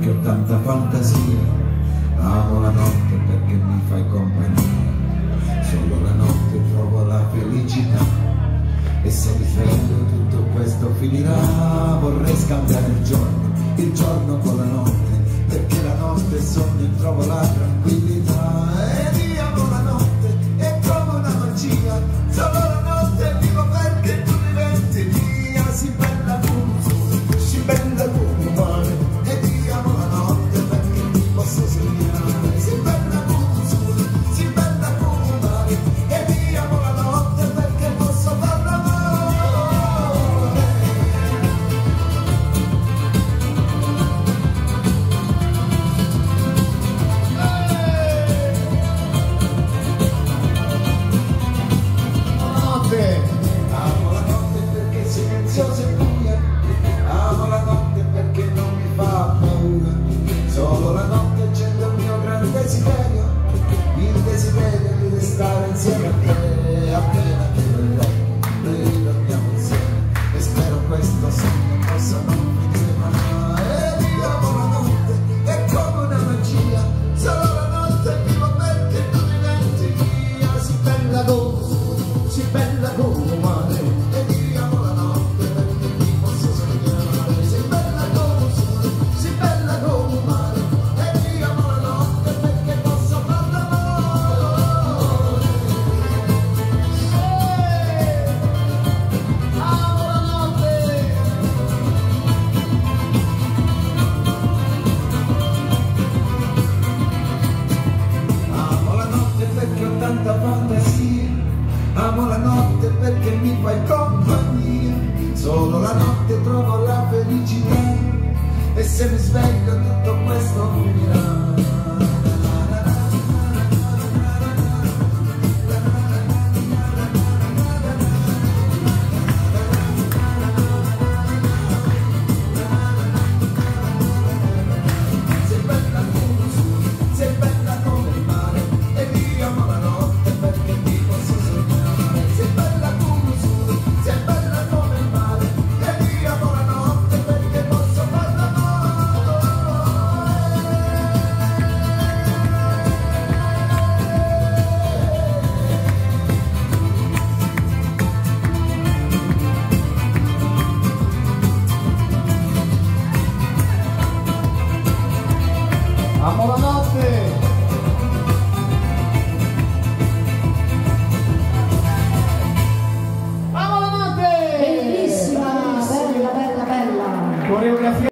perché ho tanta fantasia, amo la notte perché mi fai compagnia, solo la notte trovo la felicità, e se mi sveglio tutto questo finirà. Vorrei scambiare il giorno con la notte, perché la notte sogno e trovo la tranquillità, ed io amo la notte, è come una magia, solo la notte vivo perché tu diventi mia, si bella come sole, si bella come mare, ed io amo la notte perché mi posso sognare, si bella come sole, si bella come mare, ed io amo la notte perché posso far l'amore. Amo la notte perché è silenziosa e buia, amo la notte perché non mi fa paura, solo la notte accende il mio grande desiderio, il desiderio di restare insieme a te, appena ti vedrò, noi dormiamo insieme, e spero questo sogno possa non finire mai, ed io amo la notte, è come una magia, solo la notte vivo perché tu diventi mia, si bella come, si bella come mare, ed io amo la notte perché mi posso sognare, si bella come sole, si bella come mare, ed io amo la notte perché posso far l'amore. Amo la notte. Amo la notte perché ho tanta fantasia, amo la notte perché mi fai compagnia, solo la notte trovo la felicità, e se mi sveglio tutto questo finirà. Sei bella come il sole, sei bella come il mare, ed io amo la notte perché mi posso sognare, sei bella come il sole, sei bella come il mare, ed io amo la notte perché posso far l'amore. Amo la notte. Bellissima, bella, bella, bella. Coreografia.